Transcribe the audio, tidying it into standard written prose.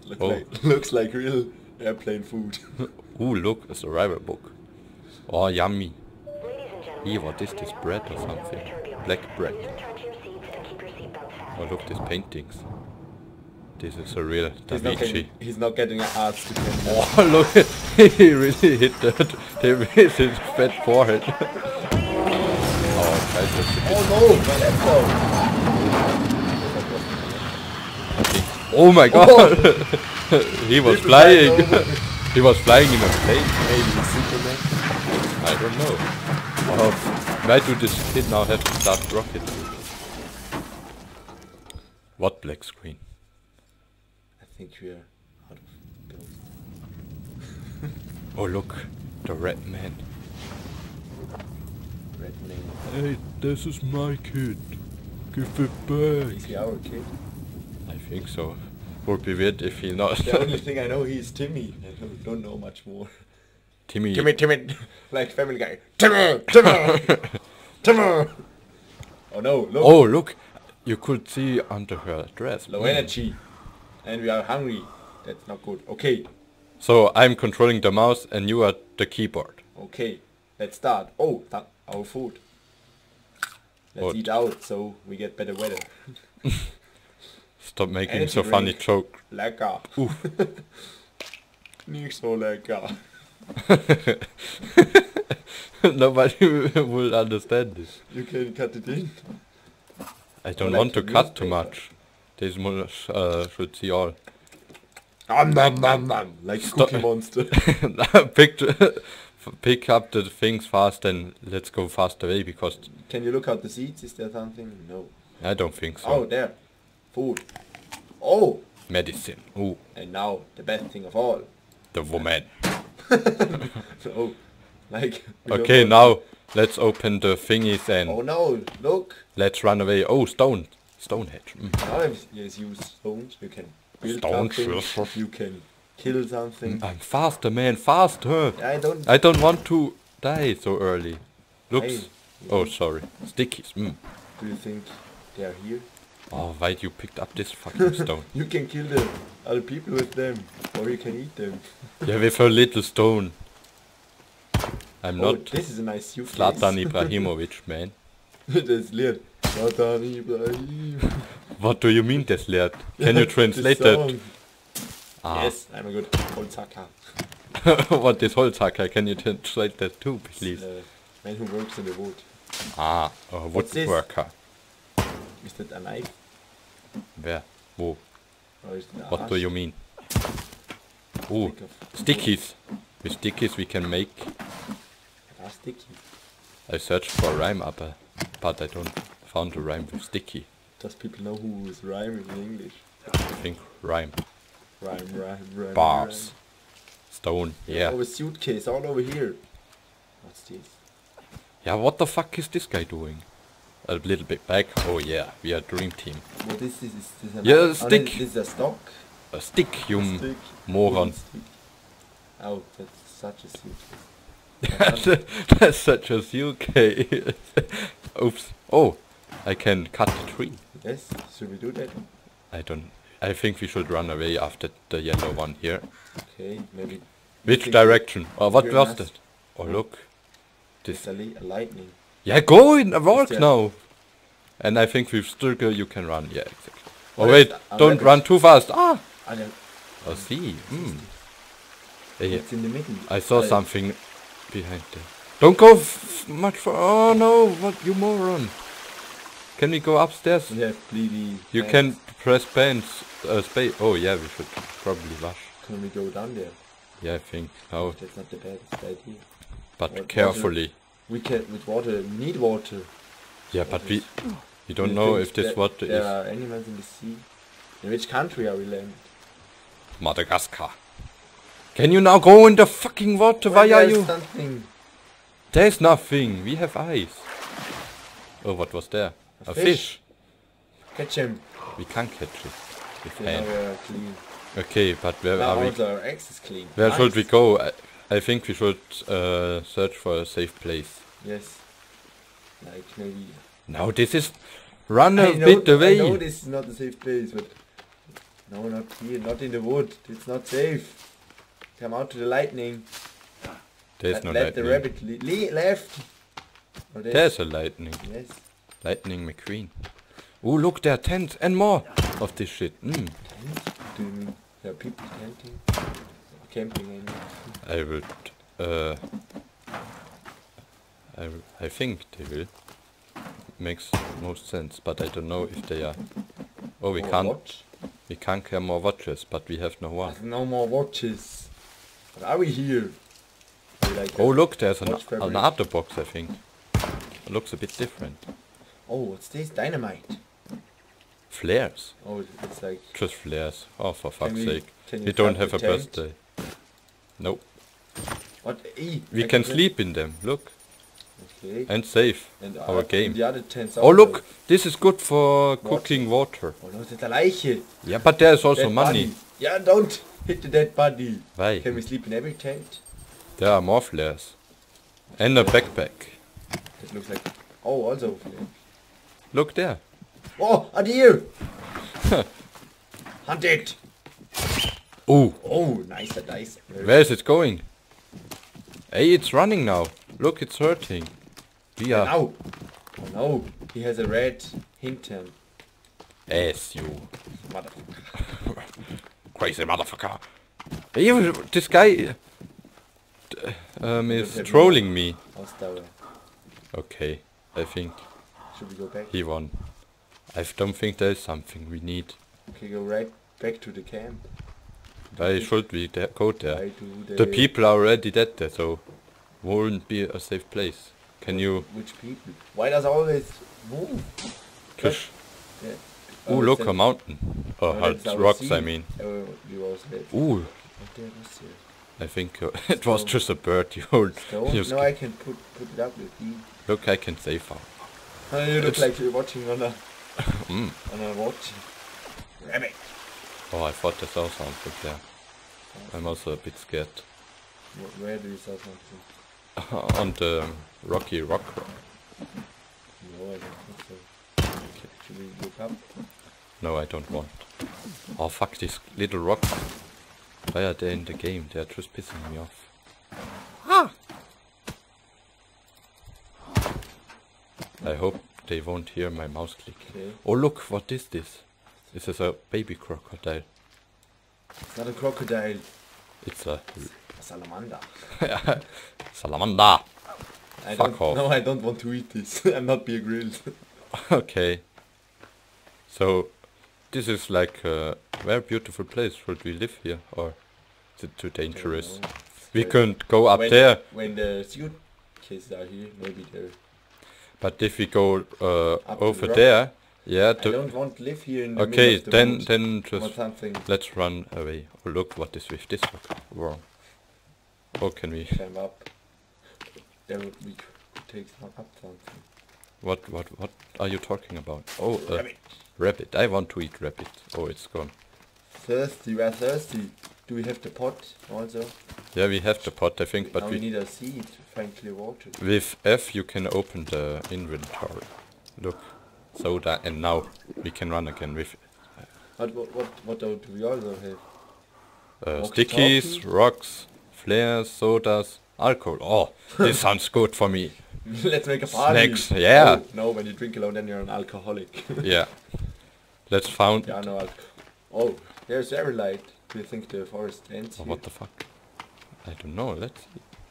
Looks like real airplane food. Ooh, look, a survival book. Oh, yummy. Here, what is this, bread or something? Black bread. Oh, look, these paintings. This is a real Da Vinci. He's not getting an arts degree. Oh, look, he really hit that. He hit his fat forehead. Oh, scheiße. Oh no, my laptop! Oh my god! He was flying! He was flying in a plane. Maybe he's Superman. I don't know. Oh, why do this kid now have to start rocket? What black screen? I think we're out of ghost. Oh look, the red man. Red man. Hey, this is my kid. Give it back. Is he our kid? I think so. Would be weird if he not. The only thing I know, he's Timmy. I don't know much more. Timmy. Timmy. Like Family Guy. Timmy. Timmy. Oh no, look. Oh look, you could see under her dress. Low energy. And we are hungry. That's not good. Okay. So I'm controlling the mouse and you are the keyboard. Okay. Let's start. Oh, our food. Let's eat out so we get better weather. Stop making so funny joke. Lecker. Nicht so lecker. Nobody will understand this. You can cut it in. I don't want to cut too much. This should see all. Like Cookie Monster. Pick up the things fast and let's go fast away because... Can you look out the seats? Is there something? No. I don't think so. Oh, there. Food. Oh! Medicine. Ooh. And now, the best thing of all. The woman. Oh, like... Okay, now let's open the thingies and... Oh no, look! Let's run away. Oh, Stonehenge. Now if you use stones, you can build something, you can kill something. I'm faster, man, faster! I I don't want to die so early. Looks... Hey, oh, sorry. Stickies. Do you think they are here? Oh, why you picked up this fucking stone? You can kill the other people with them, or you can eat them. Yeah, with a little stone. I'm not this is a nice suitcase. Zlatan Ibrahimovic, man. Das Lied. Zlatan Ibrahim. What do you mean, das Lied? Can you translate that? Ah. Yes, I'm a good Holzhacker. What is Holzhacker? Can you translate that too, please? Man who works in the wood. Ah, a woodworker. Is that a knife? Where? Wo? Or is it a What do you mean? Oh, stickies. With stickies we can make... sticky. I searched for a rhyme up, but I don't found a rhyme with sticky. Does people know who is rhyming in English? I think rhyme. Rhyme. Bars. Stone, yeah. Oh, a suitcase all over here. What's this? Yeah, what the fuck is this guy doing? A little bit back. Oh yeah, we are dream team. What is this? Is this a stick. This is a stock? A stick, you moron. Oh, that's such a suitcase. That's such a suitcase. Oops. Oh, I can cut the tree. Yes, should we do that? I think we should run away after the yellow one here. Okay, maybe. Which direction? Oh, what was that? Oh, look. This a lightning. Yeah, go in a walk now. And I think with Sturger you can run. Yeah, exactly. Oh wait, don't run too fast. Ah! Oh, see. It's in the middle. I saw something behind there. Don't go much for... Oh no, what, you moron. Can we go upstairs? Yeah, you can press space. Oh yeah, we should probably rush. Can we go down there? Yeah, I think. No. That's not the bad idea. But carefully. We can, with water, need water. Yeah, but we don't know if this water is... There are animals in the sea. In which country are we landed? Madagascar. Can you now go in the fucking water? Why are you... Something. There's nothing. We have eyes. Oh, what was there? A fish. Catch him. We can't catch it. With now hand. we are clean. Okay, but where are we? Our eggs is clean. Where should we go? I think we should search for a safe place. Yes. Like maybe... No, this is... Run a bit away. I know this is not a safe place, but... No, not here, not in the wood. It's not safe. Come out to the lightning. There's no let lightning. the rabbit left. Oh, There's a lightning. Yes. Lightning McQueen. Oh, look, there are tents and more of this shit. Tents? Do you mean there are people tenting? Camping, I mean. I think they will. Makes most sense, but I don't know if they are. Oh, we can't. Watch? We can't carry more watches, but we have no one. There's no more watches. What are we here? Like Oh, look, there's another box, I think. It looks a bit different. Oh, what's this? Dynamite. Flares. Oh, it's like... Just flares. Oh, for fuck's sake. We We don't have the a tent? birthday. Nope. What? We can sleep in them, look. Okay. And save And our game. The other tents Oh, look! This is good for cooking water. Oh, no, that's a Leiche. Yeah, but there's also Dead money. body. Yeah, don't hit the dead body. Why? Can we sleep in every tent? There are more flares. And a backpack. That looks like... Oh, also... Look there. Oh, a deer! Hunt it! Oh, Oh, nice, nice. where is it going? Hey, it's running now. Look, it's hurting. We are... Ow! Oh no, he has a red hintern. Ass, you. Motherfucker. Crazy motherfucker. Hey, this guy... is trolling me. Ausdauer. Okay, I think Should we go back? he won. I don't think there is something we need. Okay, go right back to the camp. Why should we go there? Why do they... The people are already dead there, so won't be a safe place. Can you... Which people? Why does always move? Push? Yeah. Ooh, look, a mountain. Oh, that's it's our rocks, sea. I mean. You also said. Ooh, What there was here? I think it was just a bird. You Stone? No, I can put it up with you. Look, I can save her. You look It's- like you're watching on a Mm. on a watch. Rabbit. Oh, I thought I saw something there. I'm also a bit scared. Where do you saw something? On the rocky rock. No, I don't think so. Okay, should we look up? No, I don't want. Oh, fuck these little rocks. Why are they in the game? They're just pissing me off. I hope they won't hear my mouse click. Okay. Oh, look, what is this? This is a baby crocodile. It's not a crocodile. It's a A salamander. salamander. I Fuck off. No, I don't want to eat this. I'm not being grilled. Okay. So, this is like a very beautiful place. Should we live here, or is it too dangerous? know. We Like couldn't go up when, there. When the suitcases are here, maybe they're... But if we go Up to over the rock. there, yeah. I don't want to live here in the Okay, middle of the then woods or just something. let's run away. Oh, look what is with this rock. Wrong. How can we? Climb up. There we could take up something. What are you talking about? Oh, Rabbit. rabbit. I want to eat rabbit. Oh, it's gone. Thirsty, we're thirsty. Do we have the pot also? Yeah, we have the pot, I think, but now we need a seed to find clear water. with F you can open the inventory. Look, soda, and now we can run again with What do we also have? stickies, Walkie-talkie? rocks, flares, sodas, alcohol. Oh, this sounds good for me. Let's make a party. Snacks, yeah. Oh, no, when you drink alone then you're an alcoholic. Yeah. Let's found. Yeah, no Oh, there's every light. Do you think the forest ends Oh, here? what the fuck? I don't know. Let's see.